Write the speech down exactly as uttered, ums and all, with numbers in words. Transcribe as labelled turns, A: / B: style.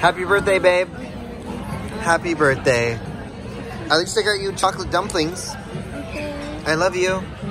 A: Happy birthday, babe. Happy birthday. At least I got you chocolate dumplings.
B: Okay.
A: I love you.